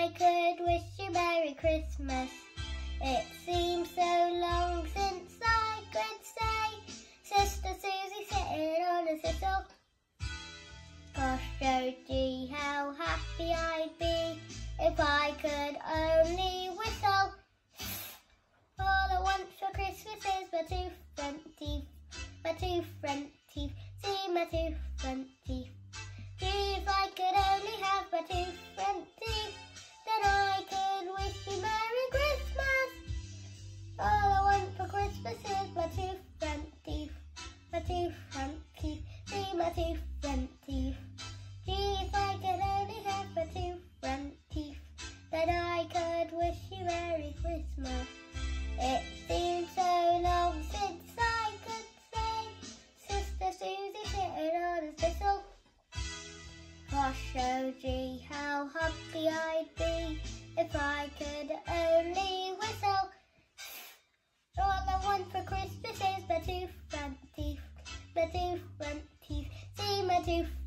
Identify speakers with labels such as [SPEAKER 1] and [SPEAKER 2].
[SPEAKER 1] I could wish you Merry Christmas. It seems so long since I could say Sister Susie sitting on a thistle. Gosh, oh gee, how happy I'd be if I could only whistle. All I want for Christmas is my two front teeth, my two front teeth, see my two front teeth. Gee, if I could only have my two front teeth, then I could wish you Merry Christmas. All I want for Christmas is my two front teeth, my two front teeth, see my two front teeth. Gee, if I could only have my two front teeth, then I could wish you Merry Christmas. It seems so long since I could say Sister Susie sitting on a thistle. Gosh, oh gee, how happy I'd be if I could only whistle. All I want for Christmas is my two front teeth, my two front teeth, see my two